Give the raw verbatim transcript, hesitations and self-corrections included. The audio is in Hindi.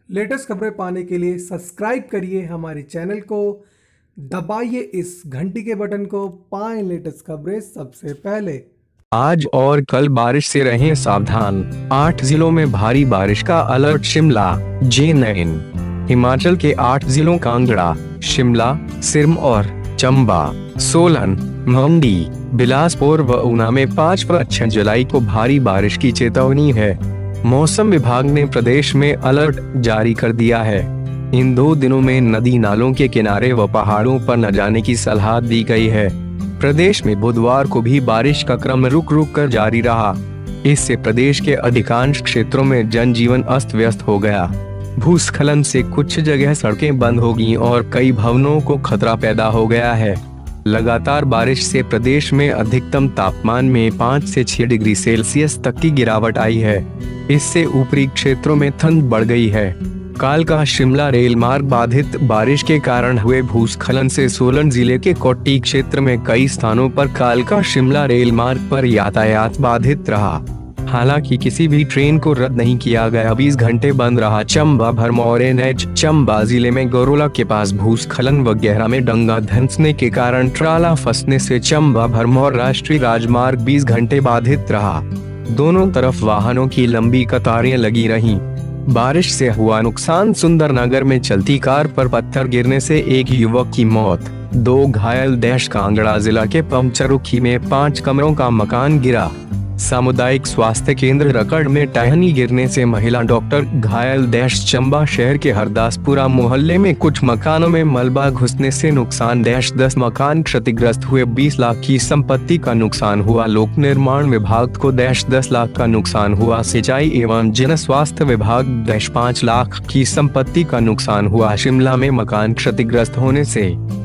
लेटेस्ट खबरें पाने के लिए सब्सक्राइब करिए हमारे चैनल को, दबाइए इस घंटी के बटन को, पाएं लेटेस्ट खबरें सबसे पहले। आज और कल बारिश से रहें सावधान। आठ जिलों में भारी बारिश का अलर्ट। Shimla, J nine. हिमाचल के आठ जिलों कांगड़ा, शिमला, सिरमौर, चंबा, सोलन, मंडी, बिलासपुर व ऊना में पाँच व छह जुलाई को भारी बारिश की चेतावनी है। मौसम विभाग ने प्रदेश में अलर्ट जारी कर दिया है। इन दो दिनों में नदी नालों के किनारे व पहाड़ों पर न जाने की सलाह दी गई है। प्रदेश में बुधवार को भी बारिश का क्रम रुक रुक कर जारी रहा। इससे प्रदेश के अधिकांश क्षेत्रों में जनजीवन अस्त व्यस्त हो गया। भूस्खलन से कुछ जगह सड़कें बंद हो गईं और कई भवनों को खतरा पैदा हो गया है। लगातार बारिश से प्रदेश में अधिकतम तापमान में पाँच से छह डिग्री सेल्सियस तक की गिरावट आई है। इससे ऊपरी क्षेत्रों में ठंड बढ़ गई है। कालका शिमला रेल मार्ग बाधित। बारिश के कारण हुए भूस्खलन से सोलन जिले के कोट्टी क्षेत्र में कई स्थानों पर कालका शिमला रेल मार्ग पर यातायात बाधित रहा। हालांकि किसी भी ट्रेन को रद्द नहीं किया गया। बीस घंटे बंद रहा चंबा भरमौर एन एच। चंबा जिले में गौरोला के पास भूस्खलन व गहरा में डंगा धंसने के कारण ट्राला फंसने से चंबा भरमौर राष्ट्रीय राजमार्ग बीस घंटे बाधित रहा। दोनों तरफ वाहनों की लंबी कतारें लगी रहीं। बारिश से हुआ नुकसान। सुंदरनगर में चलती कार पर पत्थर गिरने से एक युवक की मौत, दो घायल। देश कांगड़ा जिला के पंचरुखी में पाँच कमरों का मकान गिरा। सामुदायिक स्वास्थ्य केंद्र रकड़ में टहनी गिरने से महिला डॉक्टर घायल। देश चंबा शहर के हरदासपुरा मोहल्ले में कुछ मकानों में मलबा घुसने से नुकसान। देश दस मकान क्षतिग्रस्त हुए। बीस लाख की संपत्ति का नुकसान हुआ। लोक निर्माण विभाग को देश दस लाख का नुकसान हुआ। सिंचाई एवं जन स्वास्थ्य विभाग देश पाँच लाख की संपत्ति का नुकसान हुआ। शिमला में मकान क्षतिग्रस्त होने से